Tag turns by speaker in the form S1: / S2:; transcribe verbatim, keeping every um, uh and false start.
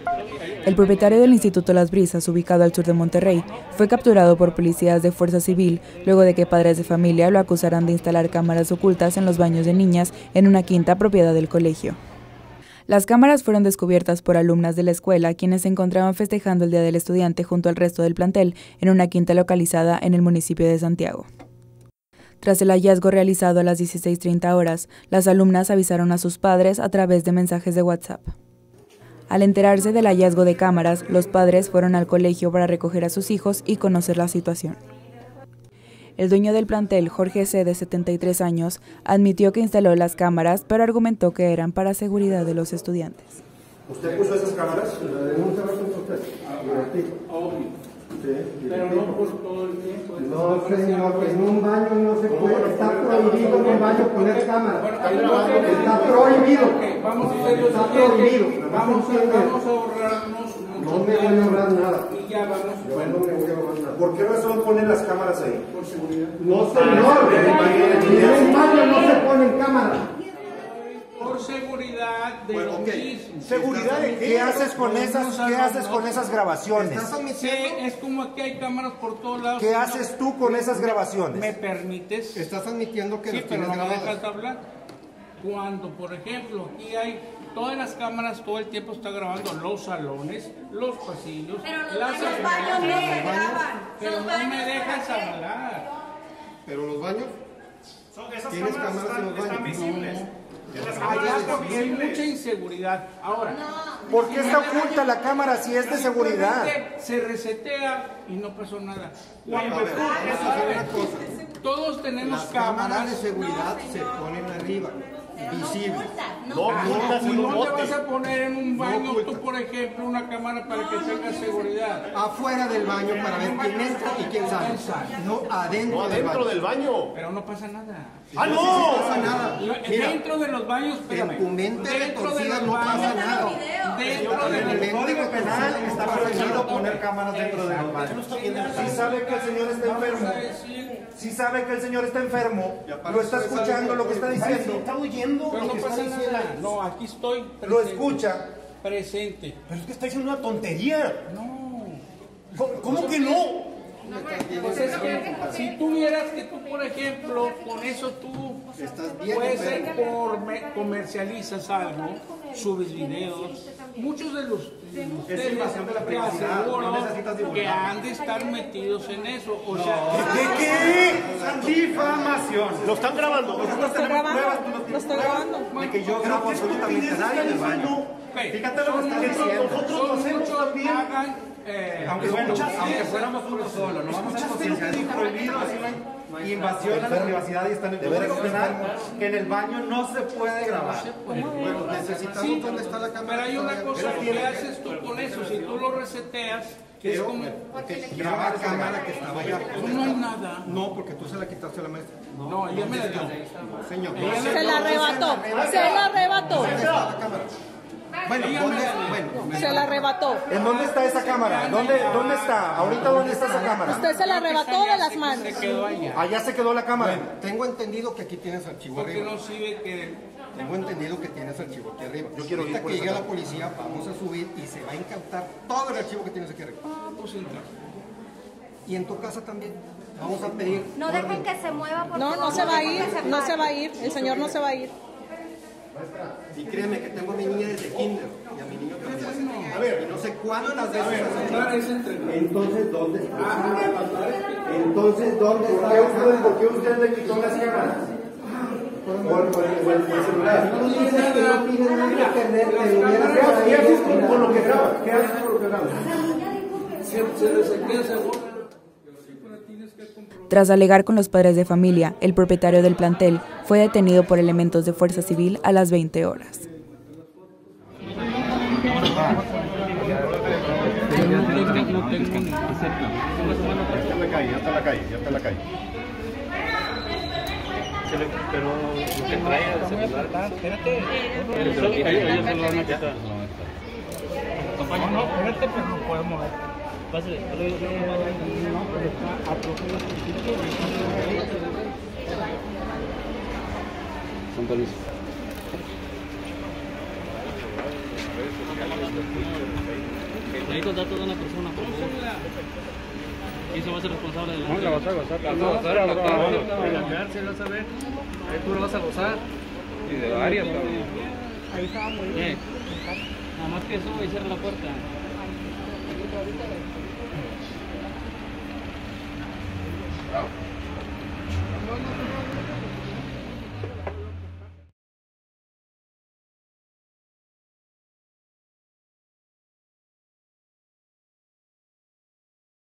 S1: El propietario del Instituto Las Brisas, ubicado al sur de Monterrey, fue capturado por policías de Fuerza Civil luego de que padres de familia lo acusaran de instalar cámaras ocultas en los baños de niñas en una quinta propiedad del colegio. Las cámaras fueron descubiertas por alumnas de la escuela, quienes se encontraban festejando el Día del Estudiante junto al resto del plantel en una quinta localizada en el municipio de Santiago. Tras el hallazgo realizado a las dieciséis treinta horas, las alumnas avisaron a sus padres a través de mensajes de WhatsApp. Al enterarse del hallazgo de cámaras, los padres fueron al colegio para recoger a sus hijos y conocer la situación. El dueño del plantel, Jorge C., de setenta y tres años, admitió que instaló las cámaras, pero argumentó que eran para seguridad de los estudiantes.
S2: ¿Usted puso esas cámaras?
S3: Sí, pero no por todo el tiempo.
S4: No, señor, en un baño no se puede, está prohibido en un baño poner cámara. Está prohibido.
S3: Vamos a hacer lo
S4: Está
S3: siguiente.
S4: prohibido.
S3: Vamos a, vamos a ahorrarnos.
S4: No me voy a ahorrar nada.
S3: Y ya vamos.
S4: Bueno, no me voy a ahorrar nada.
S2: ¿Por qué razón ponen las cámaras ahí?
S3: Por seguridad.
S4: No, señor, en un baño no se ponen cámaras.
S3: Por seguridad de
S2: Bueno,
S3: lo
S2: okay.
S3: mismo.
S2: ¿Seguridad de qué haces con esas, qué haces con esas grabaciones?
S3: Sí, es como que hay cámaras por todos lados.
S2: ¿Qué haces tú con esas
S3: ¿Me
S2: grabaciones?
S3: permites?
S4: Estás admitiendo que
S3: Sí,
S4: las
S3: pero
S4: tienes
S3: no me
S4: grabadas.
S3: dejas hablar. Cuando, por ejemplo, aquí hay todas las cámaras, todo el tiempo está grabando los salones, los pasillos,
S5: pero los
S3: las
S5: baños, baños no se graban.
S3: pero
S5: Los
S3: no
S5: baños
S3: me
S5: no
S3: dejas
S5: se graban.
S3: hablar.
S4: Pero los baños,
S6: Son, esas
S4: ¿tienes
S6: cámaras
S4: cámaras en los
S6: están, están
S4: baños?
S6: visibles. Esas cámaras
S3: Allá
S6: están
S3: porque hay
S6: visibles.
S3: mucha inseguridad. Ahora,
S2: ¿Por qué está oculta la cámara si es de seguridad?
S3: simplemente se resetea y no pasó nada. Cuando
S4: A ver,
S3: tú-
S4: vamos a hacer una cosa.
S3: todos tenemos
S4: Las cámaras de
S3: cámaras.
S4: seguridad se ponen arriba, visibles.
S5: No,
S6: No ocultas
S3: ¿Y
S6: en un
S3: dónde
S6: bote.
S3: vas a poner en un baño
S4: oculta.
S3: tú, por ejemplo, una cámara para que tenga seguridad?
S4: Afuera del baño para ver quién entra y quién sale. No adentro,
S6: No,
S4: del
S6: adentro
S4: baño.
S6: del baño.
S3: Pero no pasa nada.
S6: ¡Ah,
S4: No
S6: no!
S4: pasa nada. Mira,
S3: Dentro de los baños, espérame.
S4: en tu mente
S3: Dentro de
S4: retorcida
S3: los
S4: no pasa
S3: baños,
S4: nada.
S3: Dentro de
S4: En el
S3: los
S4: Código Penal está prohibido poner cámaras dentro de los baños.
S2: Si sabe que el señor está enfermo, si sabe que el señor está enfermo, lo está escuchando lo que está diciendo,
S6: Está oyendo
S3: Pero
S6: lo
S3: no
S6: que está
S3: pasa
S6: diciendo.
S3: nada. No, aquí estoy. Presente.
S2: lo escucha.
S3: Presente.
S6: Pero es que está diciendo una tontería.
S3: No.
S6: ¿Cómo, cómo que no?
S3: Pues es que si tú vieras que tú, por ejemplo, con eso tú
S4: Estás bien
S3: puedes ser
S4: enfermo.
S3: por me- comercializas algo, subes videos, muchos de los de ustedes
S6: invasión de la
S3: te
S6: privacidad,
S3: aseguro
S6: no necesitas divulgar.
S3: que han de estar metidos en eso. O sea,
S6: ¿De qué? Difamación. Lo están grabando. Nosotros tenemos pruebas. Tú no tienes pruebas de que yo grabo absolutamente a nadie en el baño. Fíjate lo que está diciendo. Nosotros lo hacemos también.
S3: hagan, eh,
S6: Aunque, bueno, aunque fuéramos uno solo, no vamos a concienciar. Es prohibido, es una invasión a la privacidad y está en el Código Penal que en el baño no se puede grabar.
S4: Bueno, necesitamos
S3: Sí,
S4: dónde está la cámara.
S3: pero hay una
S4: todavía.
S3: cosa que haces tú con eso, si tú lo reseteas, es como,
S4: Porque graba la cámara que estaba allá.
S3: no hay nada.
S4: No, porque tú se la quitaste a la maestra.
S3: No, ella me la dio.
S4: Señor.
S7: Se la arrebató, se la arrebató,
S4: ¿Dónde está la cámara? Bueno, ¿dónde? Bueno,
S7: se la arrebató.
S2: ¿En dónde está esa cámara? ¿Dónde, dónde está? ¿Ahorita dónde está esa cámara?
S7: Usted se la arrebató de las manos.
S3: Se quedó allá.
S2: Allá se quedó la cámara.
S4: tengo entendido que aquí tienes archivo
S3: Porque
S4: arriba.
S3: no sirve que...
S4: Tengo entendido que tienes archivo aquí arriba.
S2: Yo quiero ir
S4: Ahorita
S2: por
S4: que
S2: esa
S4: llegue la
S2: cámara.
S4: policía, vamos a subir y se va a incautar todo el archivo que tienes aquí arriba.
S3: Pues entra.
S4: Y en tu casa también. Vamos a pedir.
S5: No dejen que se mueva porque
S7: No, no se va a ir, no se va a ir, el señor no se va a ir.
S4: Y créeme que tengo a mi niña desde kinder y a mi niño también. A ver, y no sé cuántas veces. Entonces, ¿dónde está? Entonces, ¿dónde está?
S2: ¿Por qué usted le quitó las cámaras? Por, por, el, por el celular.
S4: No dices que no tienes nada que perder, que lo hubieras
S2: ¿Qué haces con,
S4: hecho.
S2: con lo que graba? ¿Qué haces con lo que graba?
S3: Se, se resetea seguro.
S1: Tras alegar con los padres de familia, el propietario del plantel fue detenido por elementos de Fuerza Civil a las veinte horas.
S6: Ya está en la calle, ya está en la calle, ya está en la calle.
S8: Pero lo que trae el celular, espérate. Ellos se lo van a quitar. No, no, espérate, pero no podemos mover. Pásale. No, pero está a tope los principios. Son permisos. Necesito datos de una persona, por favor. ¿Quién se va a ser responsable de la
S9: No, la vas a gozar. La vas a gozar en la cárcel. En la cárcel, vas a ver. Ahí tú lo vas a gozar. Y de varias, cabrón.
S7: Ahí estaba muy
S8: bien. Nada más que eso y cierra la puerta.